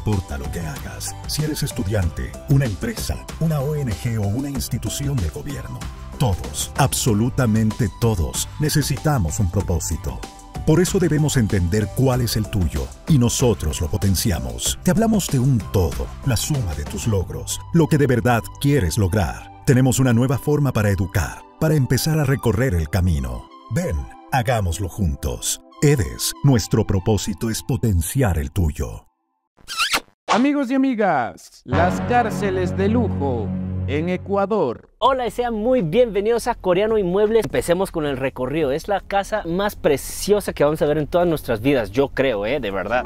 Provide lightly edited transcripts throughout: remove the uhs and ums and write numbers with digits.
importa lo que hagas, si eres estudiante, una empresa, una ONG o una institución de gobierno, todos, absolutamente todos, necesitamos un propósito. Por eso debemos entender cuál es el tuyo, y nosotros lo potenciamos. Te hablamos de un todo, la suma de tus logros, lo que de verdad quieres lograr. Tenemos una nueva forma para educar, para empezar a recorrer el camino. Ven, hagámoslo juntos. EDES, nuestro propósito es potenciar el tuyo. Amigos y amigas, las cárceles de lujo en Ecuador. Hola y sean muy bienvenidos a Coreano Inmuebles. Empecemos con el recorrido. Es la casa más preciosa que vamos a ver en todas nuestras vidas, yo creo, de verdad.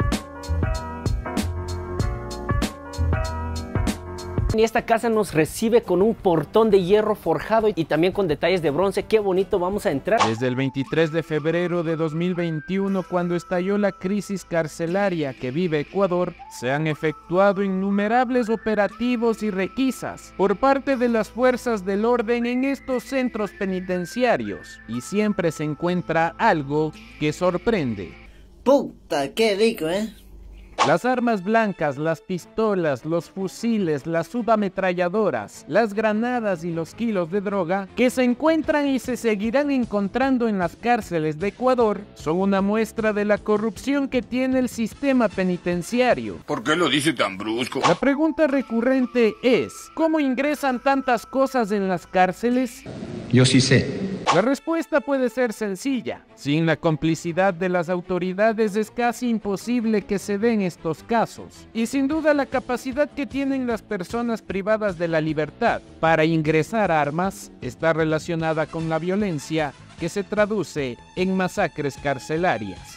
Y esta casa nos recibe con un portón de hierro forjado y también con detalles de bronce. Qué bonito, vamos a entrar. Desde el 23 de febrero de 2021, cuando estalló la crisis carcelaria que vive Ecuador, se han efectuado innumerables operativos y requisas por parte de las fuerzas del orden en estos centros penitenciarios. Y siempre se encuentra algo que sorprende. ¡Puta, qué rico, Las armas blancas, las pistolas, los fusiles, las subametralladoras, las granadas y los kilos de droga que se encuentran y se seguirán encontrando en las cárceles de Ecuador son una muestra de la corrupción que tiene el sistema penitenciario. ¿Por qué lo dice tan brusco? La pregunta recurrente es, ¿cómo ingresan tantas cosas en las cárceles? Yo sí sé. La respuesta puede ser sencilla. Sin la complicidad de las autoridades es casi imposible que se den estos casos. Y sin duda la capacidad que tienen las personas privadas de la libertad para ingresar armas está relacionada con la violencia que se traduce en masacres carcelarias.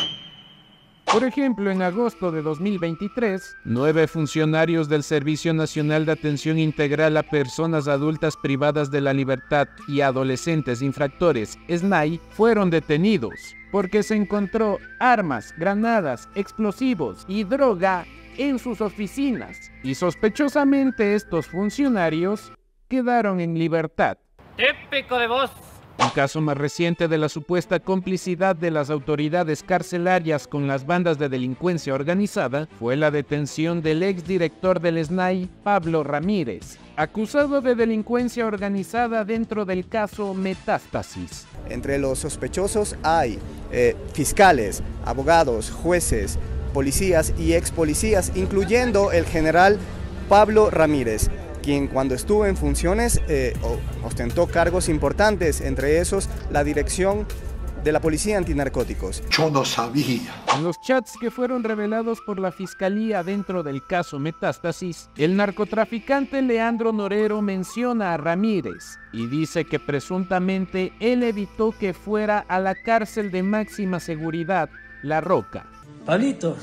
Por ejemplo, en agosto de 2023, 9 funcionarios del Servicio Nacional de Atención Integral a Personas Adultas Privadas de la Libertad y Adolescentes Infractores, SNAI, fueron detenidos porque se encontró armas, granadas, explosivos y droga en sus oficinas. Y sospechosamente estos funcionarios quedaron en libertad. ¡Típico de vos! Un caso más reciente de la supuesta complicidad de las autoridades carcelarias con las bandas de delincuencia organizada fue la detención del exdirector del SNAI, Pablo Ramírez, acusado de delincuencia organizada dentro del caso Metástasis. Entre los sospechosos hay fiscales, abogados, jueces, policías y ex policías, incluyendo el general Pablo Ramírez, quien cuando estuvo en funciones ostentó cargos importantes, entre esos la dirección de la Policía Antinarcóticos. Yo no sabía. En los chats que fueron revelados por la Fiscalía dentro del caso Metástasis, el narcotraficante Leandro Norero menciona a Ramírez y dice que presuntamente él evitó que fuera a la cárcel de máxima seguridad, La Roca. Pablito,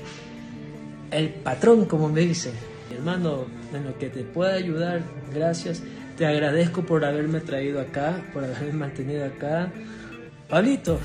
el patrón, como me dicen. Hermano, en lo que te pueda ayudar, gracias. Te agradezco por haberme traído acá, por haberme mantenido acá. Pablito.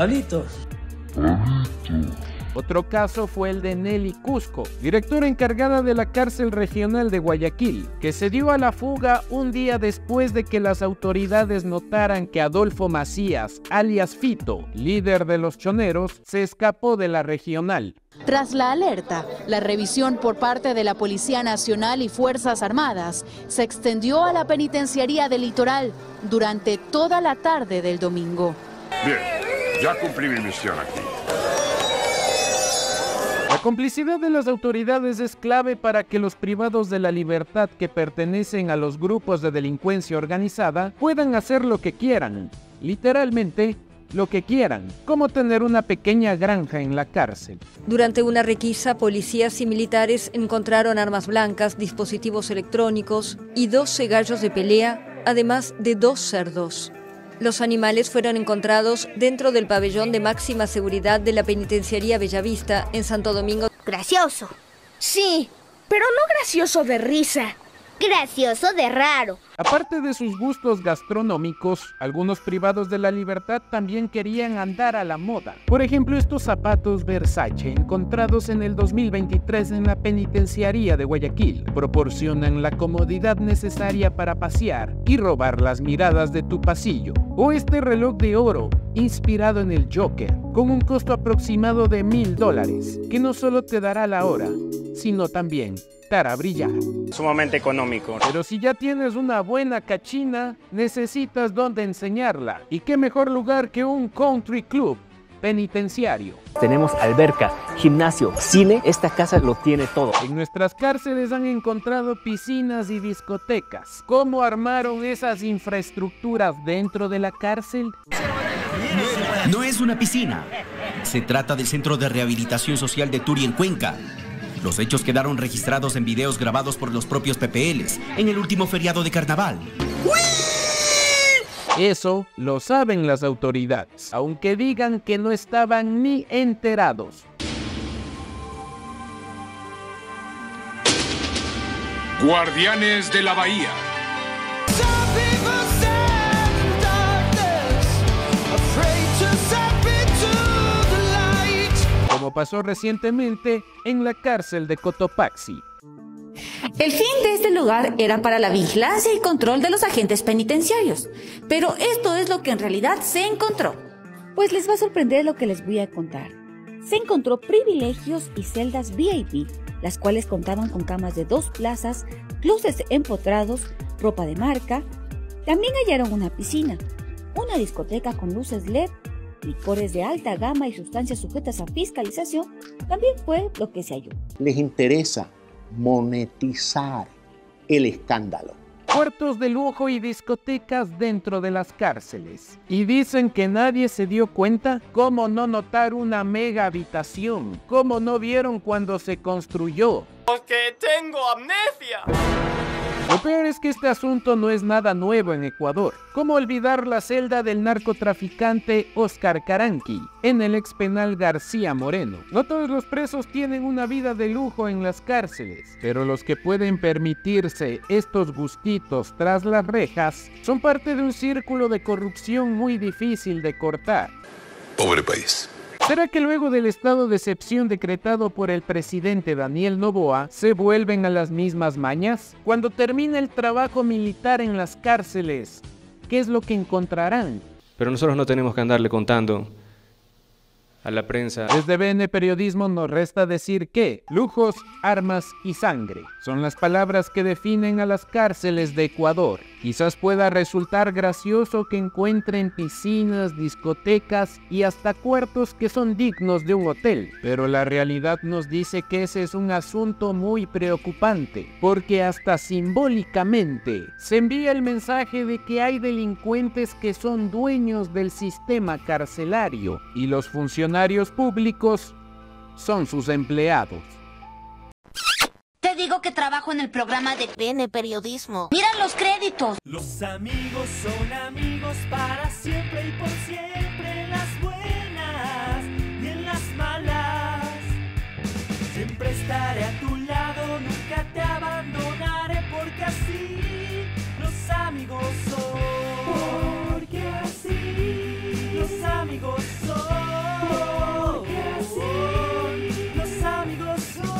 Otro caso fue el de Nelly Cusco, directora encargada de la cárcel regional de Guayaquil, que se dio a la fuga un día después de que las autoridades notaran que Adolfo Macías, alias Fito, líder de los choneros, se escapó de la regional. Tras la alerta, la revisión por parte de la Policía Nacional y Fuerzas Armadas se extendió a la penitenciaría del Litoral durante toda la tarde del domingo. Bien, ya cumplí mi misión aquí. La complicidad de las autoridades es clave para que los privados de la libertad que pertenecen a los grupos de delincuencia organizada puedan hacer lo que quieran, literalmente lo que quieran, como tener una pequeña granja en la cárcel. Durante una requisa, policías y militares encontraron armas blancas, dispositivos electrónicos y 12 gallos de pelea, además de 2 cerdos. Los animales fueron encontrados dentro del pabellón de máxima seguridad de la penitenciaría Bellavista en Santo Domingo. Gracioso. Sí, pero no gracioso de risa. Gracioso de raro. Aparte de sus gustos gastronómicos, algunos privados de la libertad también querían andar a la moda. Por ejemplo, estos zapatos Versace, encontrados en el 2023 en la penitenciaría de Guayaquil, proporcionan la comodidad necesaria para pasear y robar las miradas de tu pasillo. O este reloj de oro, inspirado en el Joker, con un costo aproximado de $1000, que no solo te dará la hora, sino también para brillar. Sumamente económico. Pero si ya tienes una buena cachina, necesitas dónde enseñarla. ¿Y qué mejor lugar que un country club penitenciario? Tenemos alberca, gimnasio, cine. Esta casa lo tiene todo. En nuestras cárceles han encontrado piscinas y discotecas. ¿Cómo armaron esas infraestructuras dentro de la cárcel? No es una piscina. Se trata del Centro de Rehabilitación Social de Turi en Cuenca. Los hechos quedaron registrados en videos grabados por los propios PPLs en el último feriado de carnaval. Eso lo saben las autoridades, aunque digan que no estaban ni enterados. Guardianes de la Bahía. Como pasó recientemente en la cárcel de Cotopaxi. El fin de este lugar era para la vigilancia y control de los agentes penitenciarios, pero esto es lo que en realidad se encontró. Pues les va a sorprender lo que les voy a contar. Se encontró privilegios y celdas VIP, las cuales contaban con camas de 2 plazas, closets empotrados, ropa de marca. También hallaron una piscina, una discoteca con luces LED, licores de alta gama y sustancias sujetas a fiscalización. También fue lo que se halló. Les interesa monetizar el escándalo. Cuartos de lujo y discotecas dentro de las cárceles. Y dicen que nadie se dio cuenta. ¿Cómo no notar una mega habitación? ¿Cómo no vieron cuando se construyó? Porque tengo amnesia. Lo peor es que este asunto no es nada nuevo en Ecuador. ¿Cómo olvidar la celda del narcotraficante Oscar Caranqui en el expenal García Moreno? No todos los presos tienen una vida de lujo en las cárceles, pero los que pueden permitirse estos gustitos tras las rejas son parte de un círculo de corrupción muy difícil de cortar. Pobre país. ¿Será que luego del estado de excepción decretado por el presidente Daniel Noboa se vuelven a las mismas mañas? Cuando termine el trabajo militar en las cárceles, ¿qué es lo que encontrarán? Pero nosotros no tenemos que andarle contando a la prensa. Desde BN Periodismo nos resta decir que lujos, armas y sangre son las palabras que definen a las cárceles de Ecuador. Quizás pueda resultar gracioso que encuentren piscinas, discotecas y hasta cuartos que son dignos de un hotel, pero la realidad nos dice que ese es un asunto muy preocupante, porque hasta simbólicamente se envía el mensaje de que hay delincuentes que son dueños del sistema carcelario y los funcionarios públicos son sus empleados. Te digo que trabajo en el programa de BN Periodismo. ¡Mira los créditos! Los amigos son amigos para siempre y por siempre, en las buenas y en las malas. Siempre estaré a tu lado, nunca te abandonaré, porque así los amigos son. Porque así los amigos son. Porque así los amigos son.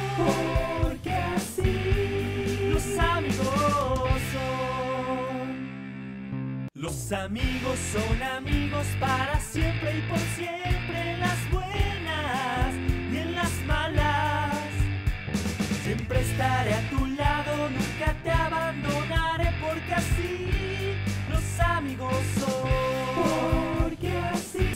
Los amigos son amigos para siempre y por siempre, en las buenas y en las malas. Siempre estaré a tu lado, nunca te abandonaré, porque así los amigos son. Porque así.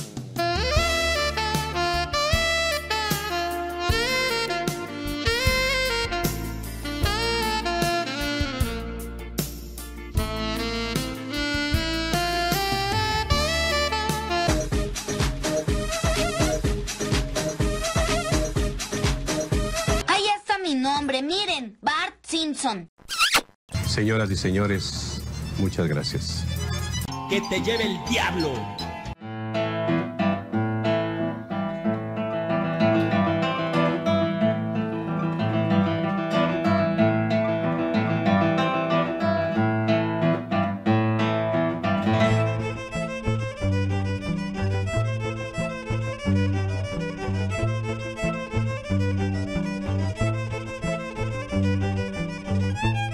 Nombre, miren, Bart Simpson. Señoras y señores, muchas gracias. ¡Que te lleve el diablo!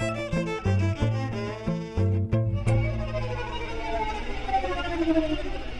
Thank you.